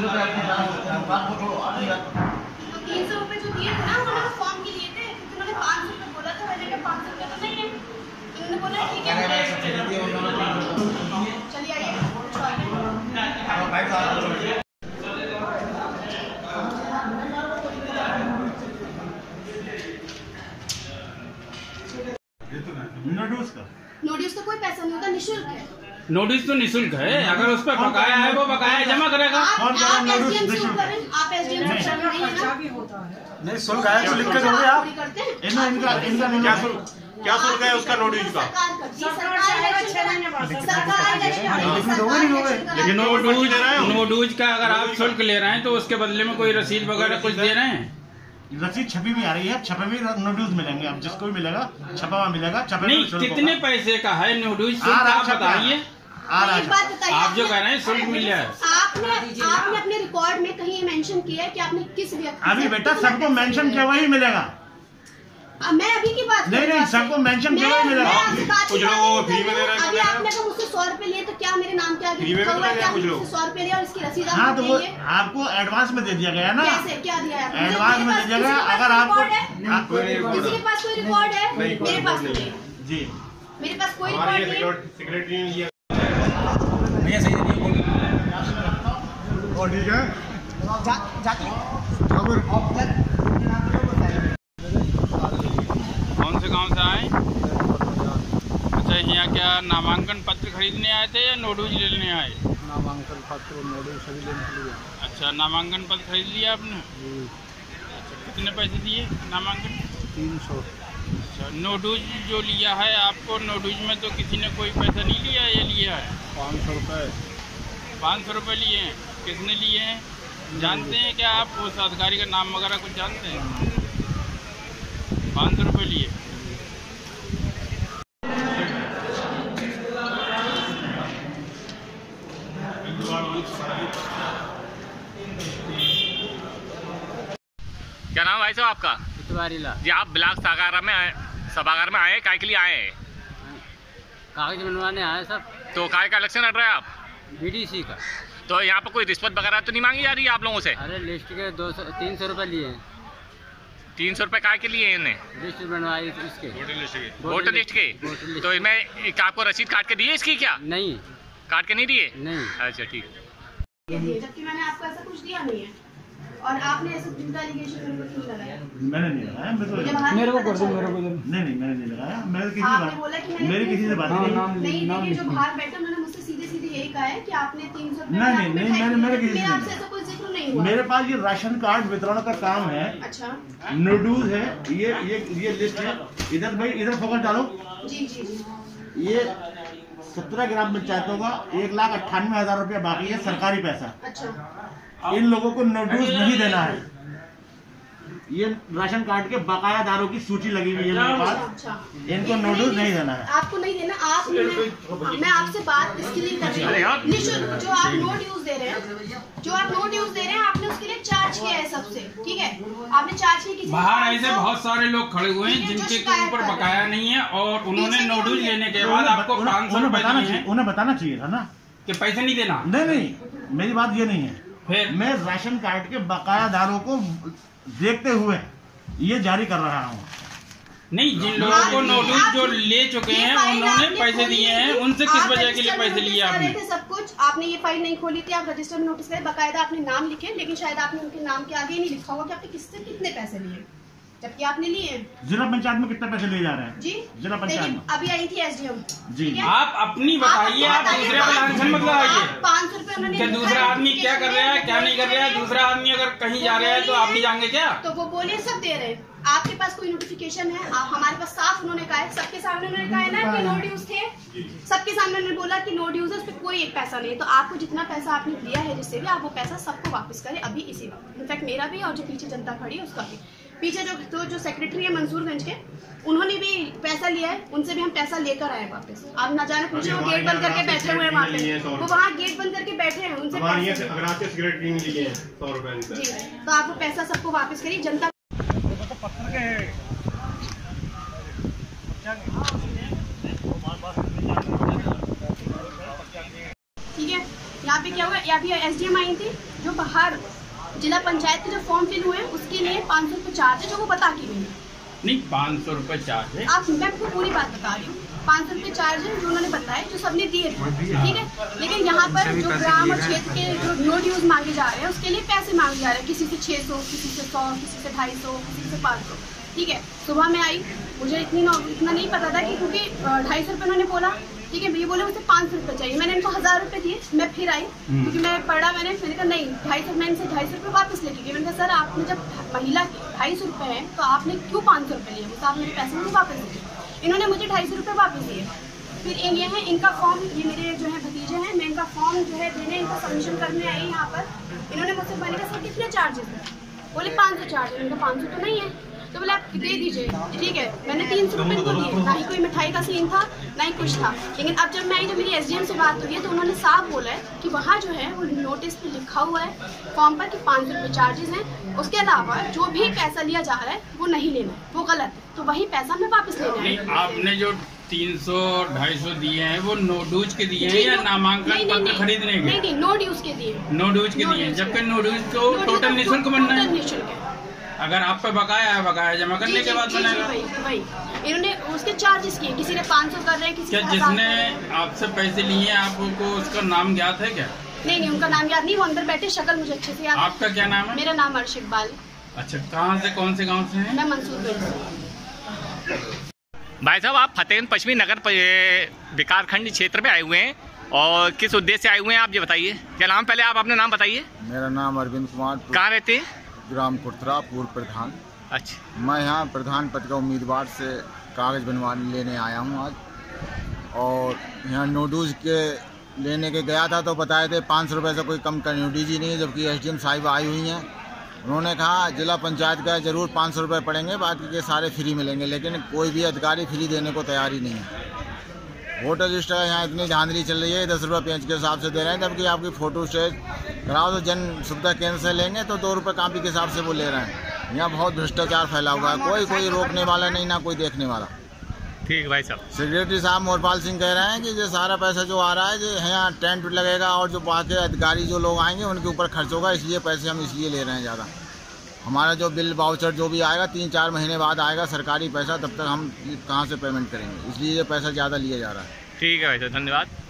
300 रुपए जो दिए थे ना उन्होंने फॉर्म के लिए थे, उन्होंने 500 रुपए बोला था, मैंने कहा 500 रुपए तो नहीं है, उन्होंने बोला ठीक है चलिए आइए। नोटिस का कोई पैसा नहीं होता, निःशुल्क है। नोटिस तो निःशुल्क है, अगर उस पर बकाया है वो बकाया जमा करेगा। आप एसडीएम से करें, आप एसडीएम से नहीं है ना? नहीं शुल्क है तो लिख के दोगे आप। क्या शुल्क है उसका नोटिस का? नोटिस का अगर आप शुल्क ले रहे हैं तो उसके बदले में कोई रसीद वगैरह कुछ दे रहे हैं? रसीद छपी भी आ रही है, छपे भी नोटिस मिलेंगे, अब जिसको भी मिलेगा छपा हुआ मिलेगा। छपे नहीं, कितने पैसे का है नोटिस आप बताइए। आप जो कह रहे हैं शुल्क मिल जाए, आपने अपने रिकॉर्ड में कहीं मेंशन किया है कि आपने किस व्यक्ति? अभी बेटा सबको मेंशन किया वही मिलेगा। मैं अभी की बात नहीं सबको मेंशन किया वही मिलेगा। कुछ लोग फ्री में दे रहे हैं। अभी आपने तो मुझसे 100 रुपए लिए तो क्या मेरे नाम के आगे लिखा हुआ है कि आपने 100 रुपए लिया और इसकी रसीद? हाँ तो वो आपको एडवांस में दे दिया गया ना। कैसे क्या दिया है? एडवांस में दे दिया गया। अगर आपको किसी के पास कोई रिकॉर्ड है? मेरे पास नहीं है जी, मेरे पास कोई रिकॉर्ड नहीं है। सेक्रेटरी ने दिया भैया सही नहीं बोल और ठीक है कौन से गांव से आए? अच्छा, यहाँ क्या नामांकन पत्र खरीदने आए थे या नोटिस लेने आए? नामांकन पत्र नोटिस सभी लेने के लिए। अच्छा, नामांकन पत्र खरीद लिया आपने? अच्छा, कितने पैसे दिए नामांकन? 300। अच्छा, नोटिस जो लिया है आपको, नोटिस में तो किसी ने कोई पैसा नहीं लिया, ये लिया है? 500 रुपये। 500 रुपये लिए हैं? किसने लिए हैं जानते हैं क्या आप? उस अधिकारी का नाम वगैरह कुछ जानते हैं? 500 रुपये लिए। क्या नाम भाई साहब आपका? जी, आप ब्लॉक सभागार में आए, काय के लिए आए हैं? कागज बनवाने आए सब। तो काय का इलेक्शन लड़ रहे हैं आप? बीडीसी का। तो यहाँ पर कोई रिश्वत वगैरह तो नहीं मांगी जा रही है आप लोगों से? अरे लिस्ट के 300 रुपये लिए हैं। 300 रुपये काय के लिए इन्हें? लिस्ट बनवाई इसके, वोटर लिस्ट के। तो इसमें आपको रसीद काट के दिए इसकी? क्या नहीं, काट के नहीं दिए? नहीं। अच्छा ठीक है। जबकि मैंने आपको ऐसा कुछ दिया नहीं है और आपने ऐसा झूठा एलिगेशन मेरे को क्यों लगाया? मैंने नहीं लगाया, मेरे को कर दो, मेरे को नहीं मैंने नहीं लगाया। आपने बोला कि मेरी किसी से बात नहीं। नहीं, जो बाहर बैठे उन्होंने मुझसे सीधे यही कहा है कि आपने 300 नहीं मेरे किसी से आपसे ऐसा कोई जिक्र नहीं हुआ। मेरे पास ये राशन कार्ड वितरण का काम है। अच्छा, नोटिस है, ये लिस्ट है। इधर भाई इधर फोकस डालो। जी। ये 17 ग्राम पंचायतों का 1,98,000 रुपया बाकी है सरकारी पैसा। अच्छा, इन लोगों को नोटिस नहीं देना है। ये राशन कार्ड के बकायादारों की सूची लगी हुई है मेरे पास। अच्छा, इनको नोटिस नहीं देना है। आपको नहीं देना। मैं आपसे बात इसके लिए कर रही हूँ, निःशुल्क जो आप नो ड्यूज दे रहे हैं, आपने उसके लिए चार्ज किया है सबसे, ठीक है? आपने चार्ज किया। किसी बाहर ऐसे बहुत सारे लोग खड़े हुए हैं जिनके ऊपर बकाया नहीं है और उन्होंने नोटिस लेने के बाद आपको 500 रुपए दिए हैं। उन्हें बताना चाहिए था ना कि पैसे नहीं देना। नहीं मेरी बात ये नहीं है। फिर मैं राशन कार्ड के बकायादारों को देखते हुए ये जारी कर रहा हूँ। नहीं, जिन लोगों को नोटिस जो ले चुके हैं उन्होंने पैसे दिए हैं, उनसे किस वजह के लिए पैसे लिए आपने? सब कुछ आपने ये फाइल नहीं खोली थी, आप रजिस्टर में नोटिस करें, बकायदा आपने नाम लिखे, लेकिन शायद आपने उनके नाम के आगे नहीं लिखा होगा कि आपने किससे कितने पैसे लिए, जबकि आपने लिए। जिला पंचायत में कितने पैसे लिए जा रहे हैं? जी, जिला पंचायत में अभी आई थी एसडीएम जी। आप अपनी बताइए, आप दूसरे पर टेंशन मत लगाइए। 500 रुपए उन्होंने। दूसरा आदमी क्या कर रहा है क्या नहीं कर रहा है? दूसरा आदमी अगर कहीं जा रहा है तो आप नहीं जाएंगे क्या? तो वो बोले सब दे रहे हैं। आपके पास कोई नोटिफिकेशन है? हमारे पास साफ उन्होंने कहा है, सबके सामने उन्होंने कहा है ना कि नो ड्यूज थे, सबके सामने उन्होंने बोला कि नो ड्यूज है, उस पर कोई एक पैसा नहीं है। तो आपको जितना पैसा आपने दिया है जिससे भी, आप वो पैसा सबको वापस करें अभी इसी वक्त। इनफैक्ट मेरा भी और जो पीछे जनता खड़ी है उसका भी। पीछे जो सेक्रेटरी है मंसूरगंज के, उन्होंने भी पैसा लिया है, उनसे भी हम पैसा लेकर आए वापस। आप ना जाने पूछे, वो गेट बंद करके बैठे हुए हैं वहाँ पे, वो वहाँ गेट बंद करके बैठे हैं, उनसे सेक्रेटरी ने लिए हैं 100 रुपए। जी, तो आप वो पैसा सबको वापस करिए। जनता ठीक है, यहाँ पे क्या हुआ, ये अभी SDM आई थी, जो बाहर जिला पंचायत के जो फॉर्म फिल हुए हैं उसके लिए 500 रुपये चार्ज है, जो वो बता के गई। नहीं 500 रुपये चार्ज है। आप, मैं आपको पूरी बात बता रही हूँ, 500 रुपये चार्ज है जो उन्होंने बताया, जो सबने दिए थे, ठीक है। लेकिन यहाँ पर जो ग्राम और क्षेत्र के जो नो ड्यूज मांगे जा रहे हैं उसके लिए पैसे मांगे जा रहे हैं, किसी से 600, किसी से 100, किसी से 250, किसी से 500, ठीक है। सुबह में आई, मुझे इतना नहीं पता था कि क्योंकि 250 रुपये उन्होंने बोला, ठीक है। ये बोले मुझे 500 रुपये चाहिए, मैंने इनको 1000 रुपये दिए। मैं फिर आई क्योंकि मैं पढ़ा, मैंने फिर कहा नहीं 250, मैंने से 250 रुपये वापस लेके गई। मैंने कहा सर आपने जब महिला के 250 रुपये हैं तो आपने क्यों 500 रुपये लिए, तो आप मेरे पैसे मुझे वापस दिए। इन्होंने मुझे 250 रुपये वापस दिए। फिर ये है इनका फॉर्म, ये मेरे जो है भतीजे हैं, मैं इनका फॉर्म जो है देने, इनका सबमिशन करने आई यहाँ पर। इन्होंने मुझसे मैंने कहा सर कितने चार्जेस हैं, बोले 500 चार्ज है। इनका 500 तो नहीं है, तो बोले आप दे दीजिए, ठीक है। मैंने 300 रुपये इनको दिए, ना ही कोई मिठाई का सीन था ना ही कुछ था। लेकिन अब जब मैं आई, जब मेरी SDM से बात हुई है तो उन्होंने साफ बोला है कि वहाँ जो है वो नोटिस पे लिखा हुआ है फॉर्म पर कि 500 रुपये चार्जेस हैं, उसके अलावा जो भी पैसा लिया जा रहा है वो नहीं लेना है, वो गलत है, तो वही पैसा हमें वापस लेना है। नहीं आपने जो 300 250 दिए हैं वो नो ड्यूज के दिए हैं या नामांकन पत्र खरीदने के? नहीं, नो ड्यूज के दिए, नो ड्यूज के दिए, जबकि नो ड्यूज तो टोटल निःशुल्क बनना है। निःशुल्क है। अगर आप पे बकाया है, बकाया जमा करने के बाद बनेगा। वही इन्होंने उसके चार्जेस किए, किसी ने 500 कर रहे हैं, किसी क्या जिसने आपसे पैसे लिए हैं आपको उसका नाम ज्ञात है क्या? नहीं, उनका नाम याद नहीं, वो अंदर बैठे, शक्ल मुझे अच्छे से याद। आपका क्या नाम है? मेरा नाम अर्श इकबाल। अच्छा, कहाँ से, कौन से गांव से हैं? मैं मंसूरगढ़ से। भाई साहब आप फतेहगंज पश्चिमी नगर विकासखंड क्षेत्र में आए हुए हैं और किस उद्देश्य से आए हुए हैं आप ये बताइए। क्या नाम, पहले आप अपना नाम बताइए। मेरा नाम अरविंद कुमार, कहाँ रहते हैं? ग्राम कुर्तरा, पूर्व प्रधान। अच्छा, मैं यहाँ प्रधान पद का उम्मीदवार से कागज़ बनवाने लेने आया हूँ आज, और यहाँ नोडूज के लेने के गया था तो बताए थे 500 रुपये से कोई कम का नोडूज ही नहीं है, जबकि SDM साहिब आई हुई हैं। उन्होंने कहा जिला पंचायत का जरूर 500 रुपये पड़ेंगे, बाकी के सारे फ्री मिलेंगे, लेकिन कोई भी अधिकारी फ्री देने को तैयार ही नहीं है। वोटर लिस्ट का यहाँ इतनी धांधली चल रही है, 10 रुपये पेंच के हिसाब से दे रहे हैं, जबकि आपकी फ़ोटो स्टेट कराओ तो जन सुविधा केंद्र से लेंगे तो 2 रुपये कापी के हिसाब से वो ले रहे हैं। यहाँ बहुत भ्रष्टाचार फैला हुआ है, कोई रोकने वाला नहीं, ना कोई देखने वाला। ठीक है भाई साहब। सेक्रेटरी साहब मोरपाल सिंह कह रहे हैं कि जो सारा पैसा जो आ रहा है, जो यहाँ टेंट लगेगा और जो बाकी अधिकारी जो लोग आएंगे उनके ऊपर खर्च होगा, इसलिए पैसे हम इसलिए ले रहे हैं ज़्यादा। हमारा जो बिल वाउचर जो भी आएगा 3-4 महीने बाद आएगा सरकारी पैसा, तब तक हम कहाँ से पेमेंट करेंगे, इसलिए ये पैसा ज़्यादा लिया जा रहा है। ठीक है भाई साहब, धन्यवाद।